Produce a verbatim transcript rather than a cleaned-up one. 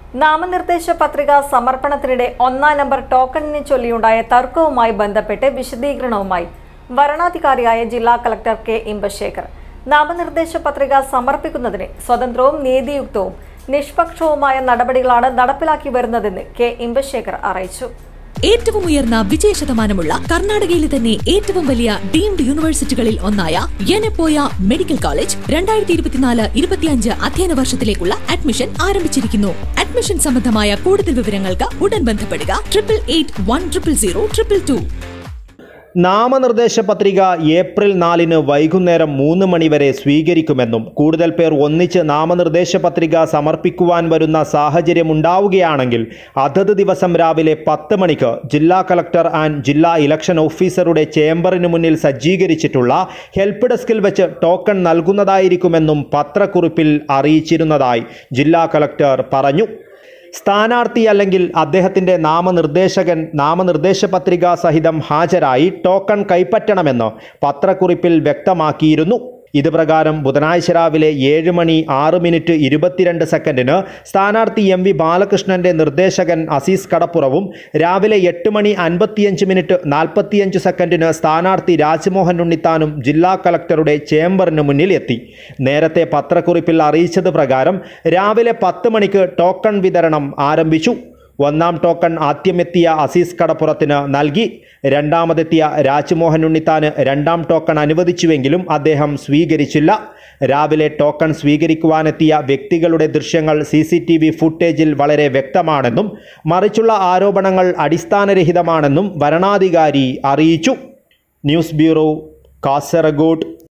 നാമനിർദ്ദേശ പത്രിക സമർപ്പണത്തിനിടെ ഒന്നാം നമ്പർ ടോക്കണിനെ ചൊല്ലിയുണ്ടായ തർക്കവുമായി ബന്ധപ്പെട്ട് വിശദീകരണവുമായി വരണാധികാരിയായ ജില്ലാ കളക്ടർ കെ ഇമ്പശേഖർ. നാമനിർദ്ദേശ പത്രിക സമർപ്പിക്കുന്നതിന് സ്വതന്ത്രവും നീതിയുക്തവും നിഷ്പക്ഷവുമായ നടപടികളാണ് നടപ്പിലാക്കി വരുന്നതെന്ന് കെ ഇമ്പശേഖർ അറിയിച്ചു. ഏറ്റവും ഉയർന്ന വിജയ ശതമാനമുള്ള കർണാടകയിലെ തന്നെ ഏറ്റവും വലിയ ഡീംഡ് യൂണിവേഴ്സിറ്റികളിൽ ഒന്നായ യെനപോയ മെഡിക്കൽ കോളേജ് രണ്ടായിരത്തി ഇരുപത്തിനാല് ഇരുപത്തിയഞ്ച് അധ്യയന വർഷത്തിലേക്കുള്ള അഡ്മിഷൻ ആരംഭിച്ചിരിക്കുന്നു. അഡ്മിഷൻ സംബന്ധമായ കൂടുതൽ വിവരങ്ങൾക്ക് ഉടൻ ബന്ധപ്പെടുക triple eight one triple zero triple two. നാമനിർദ്ദേശ പത്രിക ഏപ്രിൽ നാലിന് വൈകുന്നേരം മൂന്ന് മണിവരെ സ്വീകരിക്കുമെന്നും കൂടുതൽ പേർ ഒന്നിച്ച് നാമനിർദ്ദേശ പത്രിക സമർപ്പിക്കുവാൻ വരുന്ന സാഹചര്യമുണ്ടാവുകയാണെങ്കിൽ അതത് ദിവസം രാവിലെ പത്ത് മണിക്ക് ജില്ലാ കളക്ടർ ആൻഡ് ജില്ലാ ഇലക്ഷൻ ഓഫീസറുടെ ചേംബറിന് മുന്നിൽ സജ്ജീകരിച്ചിട്ടുള്ള ഹെൽപ്പ് ഡെസ്കിൽ വെച്ച് ടോക്കൺ നൽകുന്നതായിരിക്കുമെന്നും പത്രക്കുറിപ്പിൽ അറിയിച്ചിരുന്നതായി ജില്ലാ കളക്ടർ പറഞ്ഞു. സ്ഥാനാർത്ഥി അല്ലെങ്കിൽ അദ്ദേഹത്തിൻ്റെ നാമനിർദ്ദേശകൻ നാമനിർദ്ദേശ പത്രിക സഹിതം ഹാജരായി ടോക്കൺ കൈപ്പറ്റണമെന്ന് പത്രക്കുറിപ്പിൽ വ്യക്തമാക്കിയിരുന്നു. ഇതുപ്രകാരം ബുധനാഴ്ച രാവിലെ ഏഴ് മണി ആറ് മിനിറ്റ് ഇരുപത്തിരണ്ട് സെക്കൻഡിന് സ്ഥാനാർത്ഥി എം വി ബാലകൃഷ്ണന്റെ നിർദ്ദേശകൻ അസീസ് കടപ്പുറവും രാവിലെ എട്ട് മണി അൻപത്തിയഞ്ച് മിനിറ്റ് നാൽപ്പത്തിയഞ്ച് സെക്കൻഡിന് സ്ഥാനാർത്ഥി രാജ്മോഹൻ ഉണ്ണിത്താനും ജില്ലാ കളക്ടറുടെ ചേംബറിന് മുന്നിൽ എത്തി. നേരത്തെ പത്രക്കുറിപ്പിൽ അറിയിച്ചത് പ്രകാരം രാവിലെ പത്ത് മണിക്ക് ടോക്കൺ വിതരണം ആരംഭിച്ചു. ഒന്നാം ടോക്കൺ ആദ്യമെത്തിയ അസീസ് കടപ്പുറത്തിന് നൽകി. രണ്ടാമതെത്തിയ രാജ്മോഹൻ ഉണ്ണിത്താന് രണ്ടാം ടോക്കൺ അനുവദിച്ചുവെങ്കിലും അദ്ദേഹം സ്വീകരിച്ചില്ല. രാവിലെ ടോക്കൺ സ്വീകരിക്കുവാനെത്തിയ വ്യക്തികളുടെ ദൃശ്യങ്ങൾ സി സി ടി വി ഫുട്ടേജിൽ വളരെ വ്യക്തമാണെന്നും മറിച്ചുള്ള ആരോപണങ്ങൾ അടിസ്ഥാനരഹിതമാണെന്നും വരണാധികാരി അറിയിച്ചു. News bureau, Kasaragod.